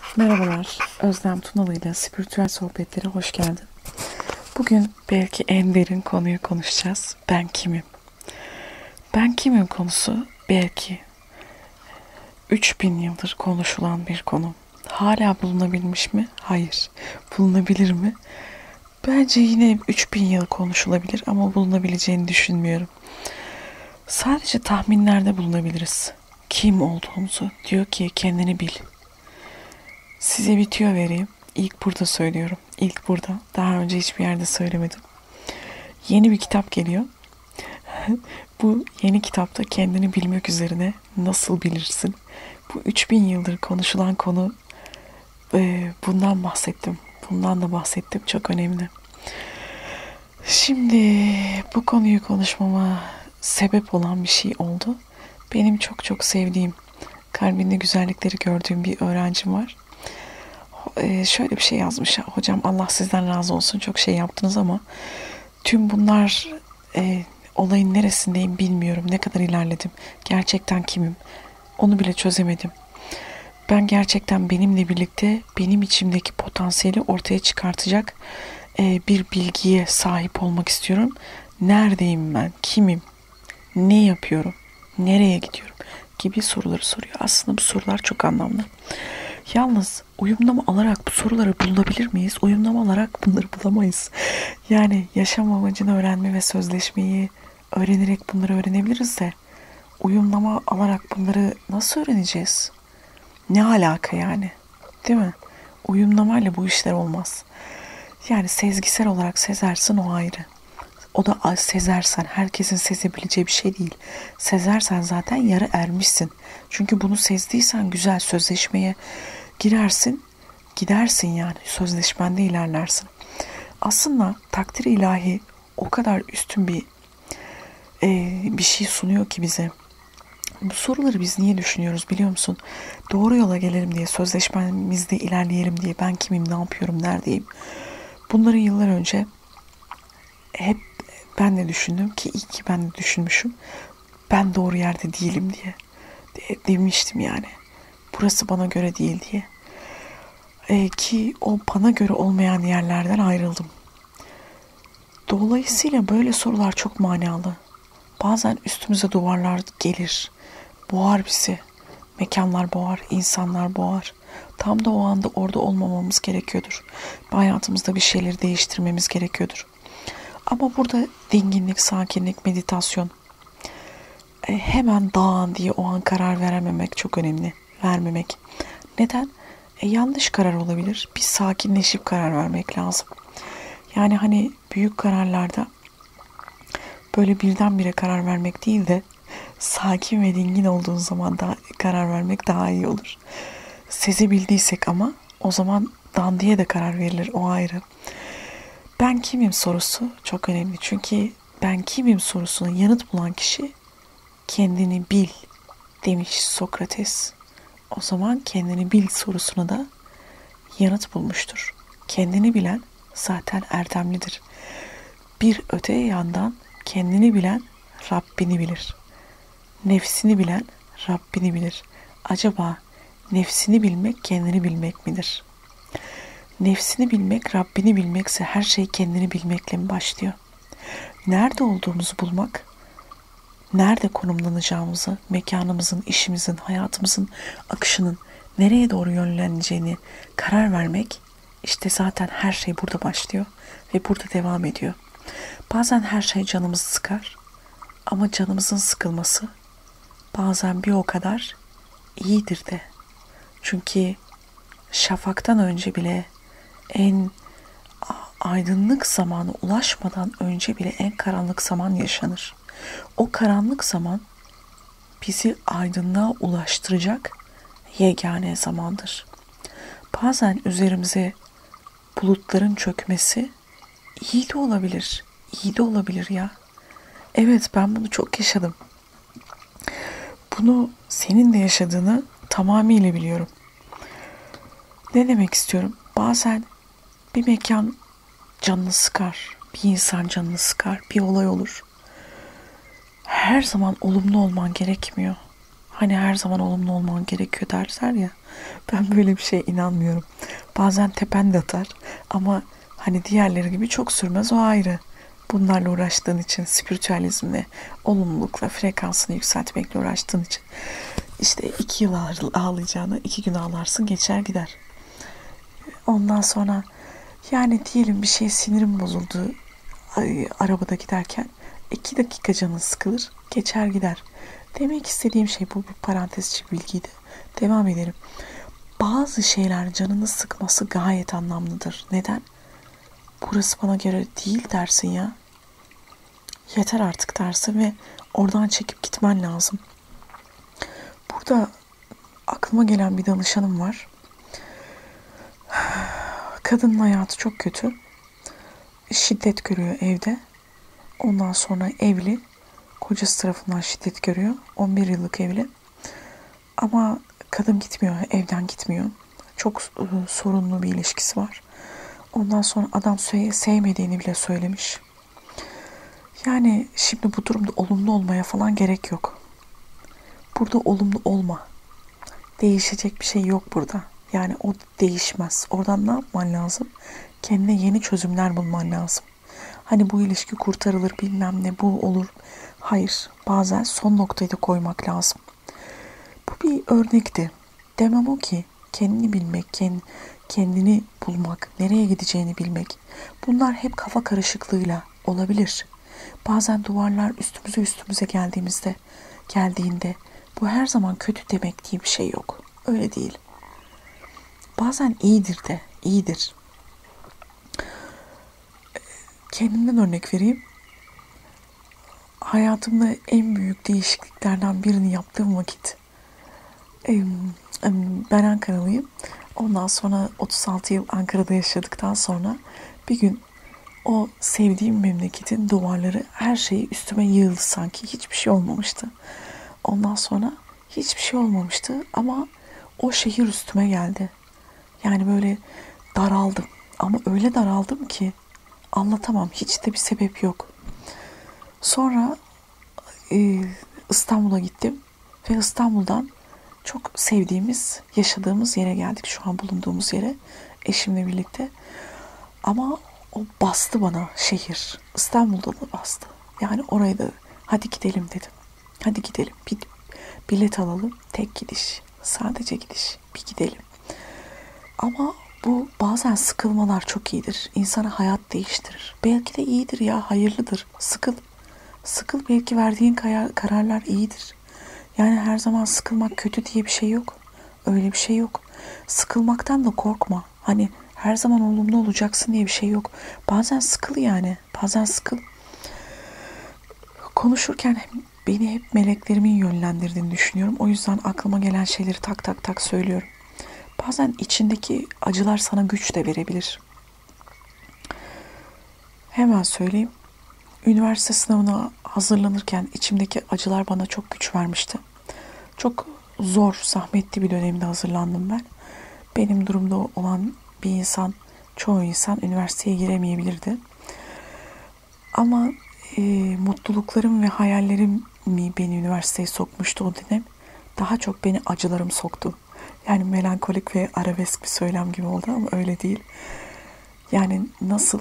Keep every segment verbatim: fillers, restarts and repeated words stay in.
Merhabalar, Özlem Tunalı ile Spiritüel Sohbetlere hoş geldin. Bugün belki en derin konuyu konuşacağız. Ben kimim? Ben kimim konusu belki üç bin yıldır konuşulan bir konu. Hala bulunabilmiş mi? Hayır. Bulunabilir mi? Bence yine üç bin yıl konuşulabilir ama bulunabileceğini düşünmüyorum. Sadece tahminlerde bulunabiliriz. Kim olduğumuzu diyor ki kendini bil. Size bir tüyo vereyim. İlk burada söylüyorum. İlk burada. Daha önce hiçbir yerde söylemedim. Yeni bir kitap geliyor. Bu yeni kitapta kendini bilmek üzerine nasıl bilirsin? Bu üç bin yıldır konuşulan konu, e, bundan bahsettim. Bundan da bahsettim. Çok önemli. Şimdi bu konuyu konuşmama sebep olan bir şey oldu. Benim çok çok sevdiğim, kalbinde güzellikleri gördüğüm bir öğrencim var. Ee, şöyle bir şey yazmış. Hocam Allah sizden razı olsun, çok şey yaptınız ama tüm bunlar e, olayın neresindeyim bilmiyorum. Ne kadar ilerledim. Gerçekten kimim? Onu bile çözemedim. Ben gerçekten benimle birlikte benim içimdeki potansiyeli ortaya çıkartacak e, bir bilgiye sahip olmak istiyorum. Neredeyim ben? Kimim? Ne yapıyorum? Nereye gidiyorum? Gibi soruları soruyor. Aslında bu sorular çok anlamlı. Yalnız uyumlama alarak bu soruları bulabilir miyiz? Uyumlama alarak bunları bulamayız. Yani yaşam amacını öğrenme ve sözleşmeyi öğrenerek bunları öğrenebiliriz de uyumlama alarak bunları nasıl öğreneceğiz? Ne alaka yani? Değil mi? Uyumlamayla bu işler olmaz. Yani sezgisel olarak sezersin, o ayrı. O da sezersen, herkesin sezebileceği bir şey değil. Sezersen zaten yarı ermişsin. Çünkü bunu sezdiysen güzel sözleşmeye girersin, gidersin yani. Sözleşmende ilerlersin. Aslında takdir ilahi o kadar üstün bir e, bir şey sunuyor ki bize. Bu soruları biz niye düşünüyoruz biliyor musun? Doğru yola gelelim diye, sözleşmemizde ilerleyelim diye. Ben kimim, ne yapıyorum, neredeyim? Bunları yıllar önce hep ben de düşündüm ki iyi ki ben de düşünmüşüm. Ben doğru yerde değilim diye de, demiştim yani. Burası bana göre değil diye. E, ki o bana göre olmayan yerlerden ayrıldım. Dolayısıyla böyle sorular çok manalı. Bazen üstümüze duvarlar gelir. Boğar bizi. Mekanlar boğar, insanlar boğar. Tam da o anda orada olmamamız gerekiyordur. Hayatımızda bir şeyleri değiştirmemiz gerekiyordur. Ama burada dinginlik, sakinlik, meditasyon, e, hemen dağın diye o an karar verememek çok önemli. Vermemek. Neden? E, yanlış karar olabilir. Bir sakinleşip karar vermek lazım. Yani hani büyük kararlarda böyle birdenbire karar vermek değil de sakin ve dingin olduğun zaman da karar vermek daha iyi olur. Sezebildiysek ama o zaman dandiye de karar verilir, o ayrı. Ben kimim sorusu çok önemli. Çünkü ben kimim sorusuna yanıt bulan kişi kendini bil demiş Sokrates. O zaman kendini bil sorusuna da yanıt bulmuştur. Kendini bilen zaten erdemlidir. Bir öte yandan kendini bilen Rabbini bilir. Nefsini bilen Rabbini bilir. Acaba nefsini bilmek kendini bilmek midir? Nefsini bilmek Rabbini bilmekse her şey kendini bilmekle mi başlıyor? Nerede olduğumuzu bulmak, nerede konumlanacağımızı, mekanımızın, işimizin, hayatımızın akışının nereye doğru yönleneceğini karar vermek, işte zaten her şey burada başlıyor ve burada devam ediyor. Bazen her şey canımızı sıkar ama canımızın sıkılması bazen bir o kadar iyidir de. Çünkü şafaktan önce bile, en aydınlık zamana ulaşmadan önce bile en karanlık zaman yaşanır. O karanlık zaman bizi aydınlığa ulaştıracak yegane zamandır. Bazen üzerimize bulutların çökmesi iyi de olabilir. İyi de olabilir ya. Evet, ben bunu çok yaşadım. Bunu senin de yaşadığını tamamıyla biliyorum. Ne demek istiyorum? Bazen bir mekan canını sıkar, bir insan canını sıkar, bir olay olur. Her zaman olumlu olman gerekmiyor. Hani her zaman olumlu olman gerekiyor derler ya. Ben böyle bir şeye inanmıyorum. Bazen tepen de atar ama hani diğerleri gibi çok sürmez, o ayrı. Bunlarla uğraştığın için, spiritüalizmle, olumlulukla, frekansını yükseltmekle uğraştığın için işte iki yıl ağlayacağını iki gün ağlarsın, geçer gider. Ondan sonra yani diyelim bir şey, sinirim bozuldu ay, arabada giderken iki dakika canın sıkılır, geçer gider. Demek istediğim şey, bu bir parantez içi bilgiydi. Devam edelim. Bazı şeyler canını sıkması gayet anlamlıdır. Neden? Burası bana göre değil dersin ya. Yeter artık dersin ve oradan çekip gitmen lazım. Burada aklıma gelen bir danışanım var. Kadının hayatı çok kötü. Şiddet görüyor evde. Ondan sonra evli. Kocası tarafından şiddet görüyor. on bir yıllık evli. Ama kadın gitmiyor, evden gitmiyor. Çok e, sorunlu bir ilişkisi var. Ondan sonra adam sevmediğini bile söylemiş. Yani şimdi bu durumda olumlu olmaya falan gerek yok. Burada olumlu olma. Değişecek bir şey yok burada. Yani o değişmez. Oradan ne yapman lazım? Kendine yeni çözümler bulman lazım. Hani bu ilişki kurtarılır, bilmem ne, bu olur. Hayır. Bazen son noktayı da koymak lazım. Bu bir örnekti. Demem o ki kendini bilmek, kendini bulmak, nereye gideceğini bilmek. Bunlar hep kafa karışıklığıyla olabilir. Bazen duvarlar üstümüze üstümüze geldiğimizde, geldiğinde bu her zaman kötü demek diye bir şey yok. Öyle değil. Bazen iyidir de, iyidir. Kendimden örnek vereyim. Hayatımda en büyük değişikliklerden birini yaptığım vakit, ben Ankaralıyım. Ondan sonra otuz altı yıl Ankara'da yaşadıktan sonra bir gün o sevdiğim memleketin duvarları, her şeyi üstüme yığıldı sanki. Hiçbir şey olmamıştı. Ondan sonra hiçbir şey olmamıştı ama o şehir üstüme geldi. Yani böyle daraldım. Ama öyle daraldım ki anlatamam. Hiç de bir sebep yok. Sonra e, İstanbul'a gittim ve İstanbul'dan çok sevdiğimiz, yaşadığımız yere geldik. Şu an bulunduğumuz yere eşimle birlikte. Ama o bastı bana şehir. İstanbul'da da bastı. Yani oraya da hadi gidelim dedim. Hadi gidelim. Bir bilet alalım. Tek gidiş. Sadece gidiş. Bir gidelim. Ama bu bazen sıkılmalar çok iyidir. İnsana hayat değiştirir. Belki de iyidir ya, hayırlıdır. Sıkıl. Sıkıl, belki verdiğin kararlar iyidir. Yani her zaman sıkılmak kötü diye bir şey yok. Öyle bir şey yok. Sıkılmaktan da korkma. Hani her zaman olumlu olacaksın diye bir şey yok. Bazen sıkıl yani. Bazen sıkıl. Konuşurken beni hep meleklerimin yönlendirdiğini düşünüyorum. O yüzden aklıma gelen şeyleri tak tak tak söylüyorum. Bazen içindeki acılar sana güç de verebilir. Hemen söyleyeyim. Üniversite sınavına hazırlanırken içimdeki acılar bana çok güç vermişti. Çok zor, zahmetli bir dönemde hazırlandım ben. Benim durumda olan bir insan, çoğu insan üniversiteye giremeyebilirdi. Ama e, mutluluklarım ve hayallerim mi beni üniversiteye sokmuştu o dönem. Daha çok beni acılarım soktu. Yani melankolik ve arabesk bir söylem gibi oldu ama öyle değil. Yani nasıl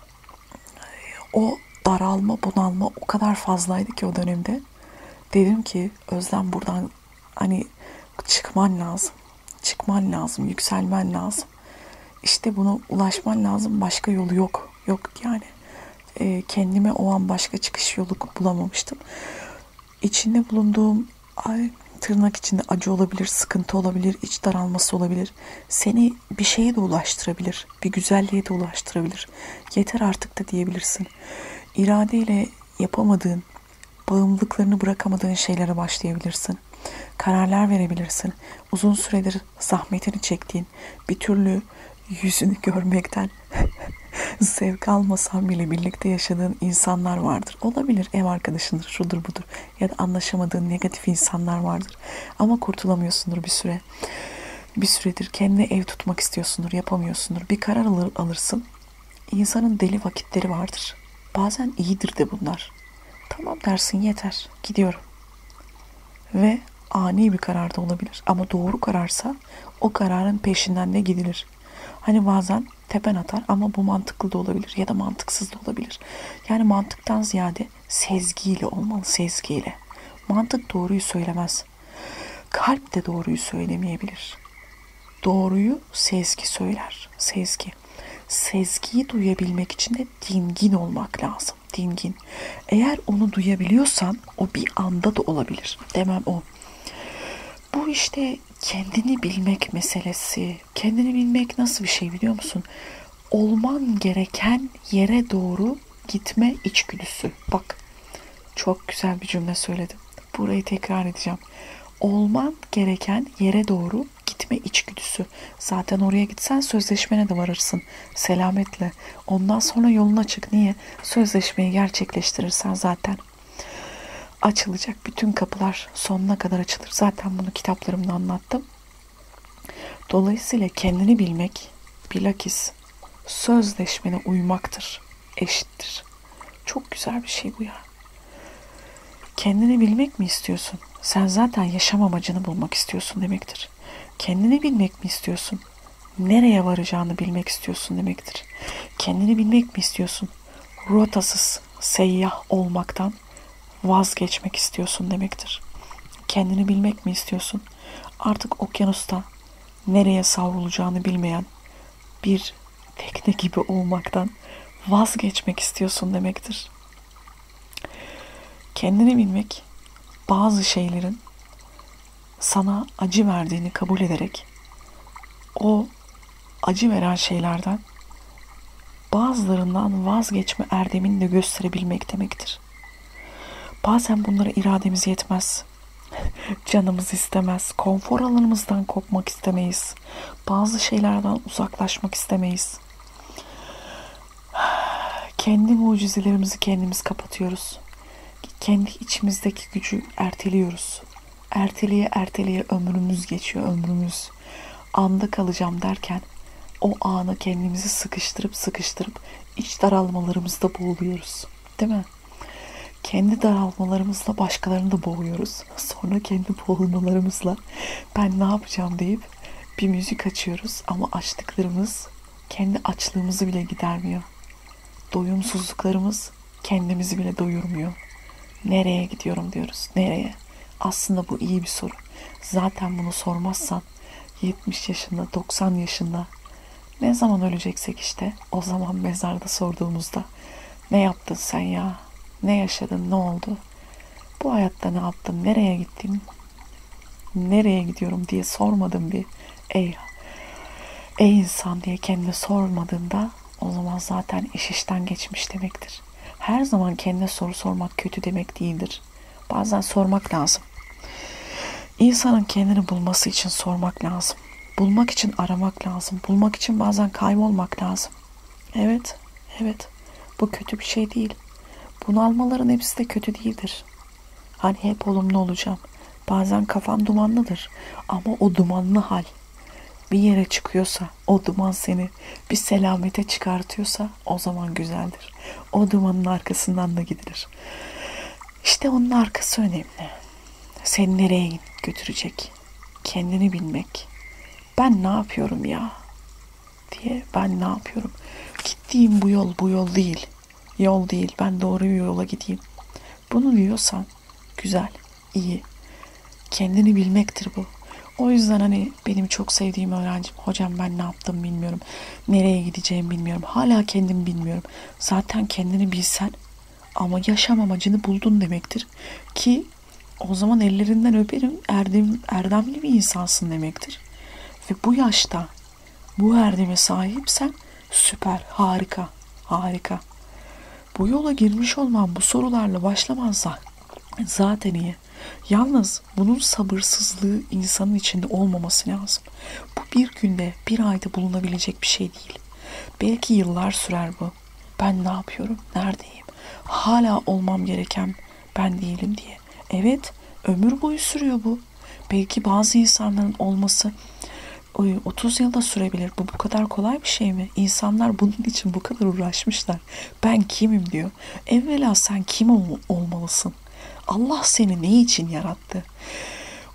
o daralma, bunalma o kadar fazlaydı ki o dönemde. Dedim ki Özlem, buradan hani çıkman lazım. Çıkman lazım, yükselmen lazım. İşte buna ulaşman lazım. Başka yolu yok. Yok yani. E, kendime o an başka çıkış yolu bulamamıştım. İçinde bulunduğum ay, tırnak içinde acı olabilir, sıkıntı olabilir, iç daralması olabilir. Seni bir şeye de ulaştırabilir, bir güzelliğe de ulaştırabilir. Yeter artık da diyebilirsin. İradeyle yapamadığın, bağımlılıklarını bırakamadığın şeylere başlayabilirsin. Kararlar verebilirsin. Uzun süredir zahmetini çektiğin, bir türlü yüzünü görmekten zevk almasan bile birlikte yaşadığın insanlar vardır. Olabilir, ev arkadaşındır, şudur budur. Ya da anlaşamadığın negatif insanlar vardır. Ama kurtulamıyorsundur bir süre. Bir süredir kendine ev tutmak istiyorsundur, yapamıyorsundur. Bir karar alır, alırsın. İnsanın deli vakitleri vardır. Bazen iyidir de bunlar. Tamam dersin, yeter, gidiyorum. Ve Ani bir karar da olabilir. Ama doğru kararsa o kararın peşinden de gidilir. Hani bazen tepen atar ama bu mantıklı da olabilir ya da mantıksız da olabilir. Yani mantıktan ziyade sezgiyle olmalı, sezgiyle. Mantık doğruyu söylemez. Kalp de doğruyu söylemeyebilir. Doğruyu sezgi söyler. Sezgi. Sezgiyi duyabilmek için de dingin olmak lazım. Dingin. Eğer onu duyabiliyorsan o bir anda da olabilir. Demem o. Bu işte kendini bilmek meselesi. Kendini bilmek nasıl bir şey biliyor musun? Olman gereken yere doğru gitme içgüdüsü. Bak, çok güzel bir cümle söyledim. Burayı tekrar edeceğim. Olman gereken yere doğru gitme içgüdüsü. Zaten oraya gitsen sözleşmene de varırsın. Selametle. Ondan sonra yolun açık. Niye? Sözleşmeyi gerçekleştirirsen zaten açılacak bütün kapılar sonuna kadar açılır. Zaten bunu kitaplarımda anlattım. Dolayısıyla kendini bilmek bilakis sözleşmene uymaktır. Eşittir. Çok güzel bir şey bu ya. Kendini bilmek mi istiyorsun? Sen zaten yaşam amacını bulmak istiyorsun demektir. Kendini bilmek mi istiyorsun? Nereye varacağını bilmek istiyorsun demektir. Kendini bilmek mi istiyorsun? Rotasız seyyah olmaktan vazgeçmek istiyorsun demektir. Kendini bilmek mi istiyorsun? Artık okyanusta nereye savrulacağını bilmeyen bir tekne gibi olmaktan vazgeçmek istiyorsun demektir. Kendini bilmek, bazı şeylerin sana acı verdiğini kabul ederek o acı veren şeylerden bazılarından vazgeçme erdemini de gösterebilmek demektir. Bazen bunlara irademiz yetmez. Canımız istemez. Konfor alanımızdan kopmak istemeyiz. Bazı şeylerden uzaklaşmak istemeyiz. Kendi mucizelerimizi kendimiz kapatıyoruz. Kendi içimizdeki gücü erteliyoruz. Erteleye erteleye ömrümüz geçiyor, ömrümüz. Anda kalacağım derken o ana kendimizi sıkıştırıp sıkıştırıp iç daralmalarımızda boğuluyoruz. Değil mi? Kendi daralmalarımızla başkalarını da boğuyoruz. Sonra kendi boğulmalarımızla ben ne yapacağım deyip bir müzik açıyoruz ama açtıklarımız kendi açlığımızı bile gidermiyor. Doyumsuzluklarımız kendimizi bile doyurmuyor. Nereye gidiyorum diyoruz. Nereye? Aslında bu iyi bir soru. Zaten bunu sormazsan yetmiş yaşında, doksan yaşında ne zaman öleceksek işte o zaman mezarda sorduğumuzda ne yaptın sen ya? Ne yaşadın? Ne oldu? Bu hayatta ne yaptın? Nereye gittin? Nereye gidiyorum diye sormadım bir. Ey, ey insan diye kendine sormadığında o zaman zaten iş işten geçmiş demektir. Her zaman kendine soru sormak kötü demek değildir. Bazen sormak lazım. İnsanın kendini bulması için sormak lazım. Bulmak için aramak lazım. Bulmak için bazen kaybolmak lazım. Evet, evet. Bu kötü bir şey değil. Bunalmaların hepsi de kötü değildir. Hani hep olumlu olacağım. Bazen kafan dumanlıdır. Ama o dumanlı hal bir yere çıkıyorsa, o duman seni bir selamete çıkartıyorsa o zaman güzeldir. O dumanın arkasından da gidilir. İşte onun arkası önemli. Seni nereye götürecek? Kendini bilmek. Ben ne yapıyorum ya? Diye ben ne yapıyorum? Gittiğim bu yol bu yol değil. Yol değil. Ben doğru bir yola gideyim. Bunu diyorsan güzel, iyi. Kendini bilmektir bu. O yüzden hani benim çok sevdiğim öğrencim, hocam ben ne yaptım bilmiyorum. Nereye gideceğimi bilmiyorum. Hala kendimi bilmiyorum. Zaten kendini bilsen ama yaşam amacını buldun demektir. Ki o zaman ellerinden öperim, erdem, erdemli bir insansın demektir. Ve bu yaşta bu erdeme sahipsen süper, harika, harika. Bu yola girmiş olman, bu sorularla başlamazsa zaten iyi. Yalnız bunun sabırsızlığı insanın içinde olmaması lazım. Bu bir günde, bir ayda bulunabilecek bir şey değil. Belki yıllar sürer bu. Ben ne yapıyorum, neredeyim? Hala olmam gereken ben değilim diye. Evet, ömür boyu sürüyor bu. Belki bazı insanların olması otuz yılda sürebilir. Bu bu kadar kolay bir şey mi? İnsanlar bunun için bu kadar uğraşmışlar. Ben kimim diyor. Evvela sen kim ol- olmalısın? Allah seni ne için yarattı?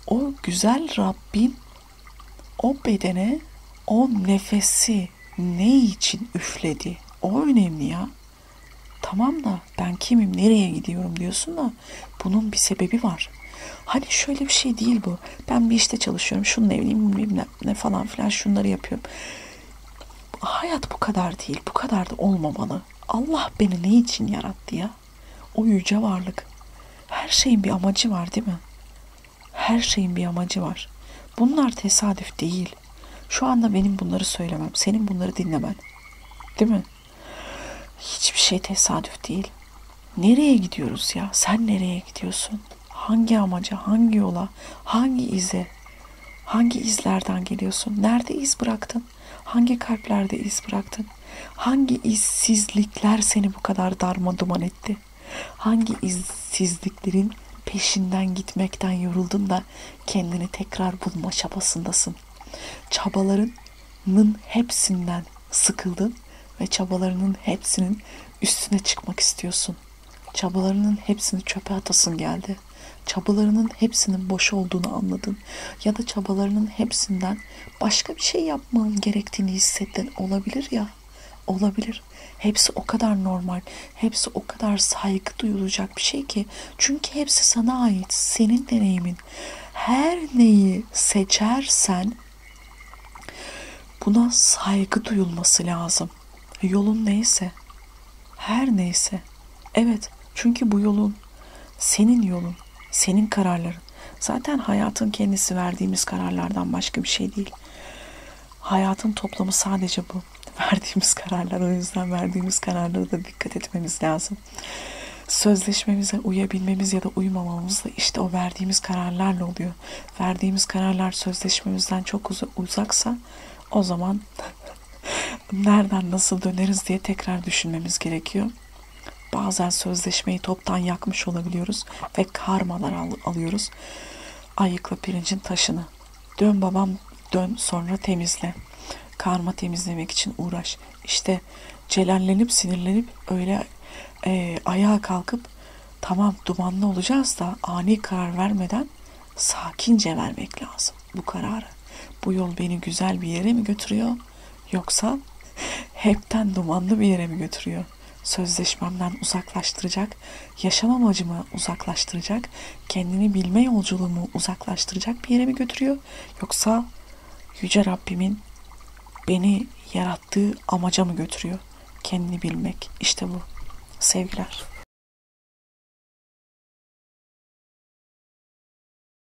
O güzel Rabbim o bedene o nefesi ne için üfledi? O önemli ya. Tamam da ben kimim, nereye gidiyorum diyorsun da bunun bir sebebi var. Hani şöyle bir şey değil bu. Ben bir işte çalışıyorum, şununla evliyim, bilmem ne falan filan, şunları yapıyorum. Hayat bu kadar değil, bu kadar da olmamalı. Allah beni ne için yarattı ya? O yüce varlık. Her şeyin bir amacı var değil mi? Her şeyin bir amacı var. Bunlar tesadüf değil. Şu anda benim bunları söylemem, senin bunları dinlemen. Değil mi? Hiçbir şey tesadüf değil. Nereye gidiyoruz ya? Sen nereye gidiyorsun? Hangi amaca, hangi yola, hangi ize, hangi izlerden geliyorsun? Nerede iz bıraktın? Hangi kalplerde iz bıraktın? Hangi izsizlikler seni bu kadar darmaduman etti? Hangi izsizliklerin peşinden gitmekten yoruldun da kendini tekrar bulma çabasındasın? Çabalarının hepsinden sıkıldın ve çabalarının hepsinin üstüne çıkmak istiyorsun. Çabalarının hepsini çöpe atasın geldi. Çabalarının hepsinin boş olduğunu anladın. Ya da çabalarının hepsinden başka bir şey yapman gerektiğini hissettin. Olabilir ya. Olabilir. Hepsi o kadar normal. Hepsi o kadar saygı duyulacak bir şey ki. Çünkü hepsi sana ait. Senin deneyimin. Her neyi seçersen buna saygı duyulması lazım. Yolun neyse. Her neyse. Evet. Çünkü bu yolun senin yolun. Senin kararların. Zaten hayatın kendisi verdiğimiz kararlardan başka bir şey değil. Hayatın toplamı sadece bu. Verdiğimiz kararlar. O yüzden verdiğimiz kararlara da dikkat etmemiz lazım. Sözleşmemize uyabilmemiz ya da uymamamız da işte o verdiğimiz kararlarla oluyor. Verdiğimiz kararlar sözleşmemizden çok uz- uzaksa o zaman nereden nasıl döneriz diye tekrar düşünmemiz gerekiyor. Bazen sözleşmeyi toptan yakmış olabiliyoruz ve karmalar al- alıyoruz. Ayıkla pirincin taşını. Dön babam dön, sonra temizle. Karma temizlemek için uğraş. İşte celallenip sinirlenip öyle e, ayağa kalkıp tamam dumanlı olacağız da ani karar vermeden sakince vermek lazım bu kararı. Bu yol beni güzel bir yere mi götürüyor yoksa hepten dumanlı bir yere mi götürüyor? Sözleşmemden uzaklaştıracak, yaşam amacımı uzaklaştıracak, kendini bilme yolculuğumu uzaklaştıracak bir yere mi götürüyor? Yoksa Yüce Rabbimin beni yarattığı amaca mı götürüyor? Kendini bilmek. İşte bu. Sevgiler.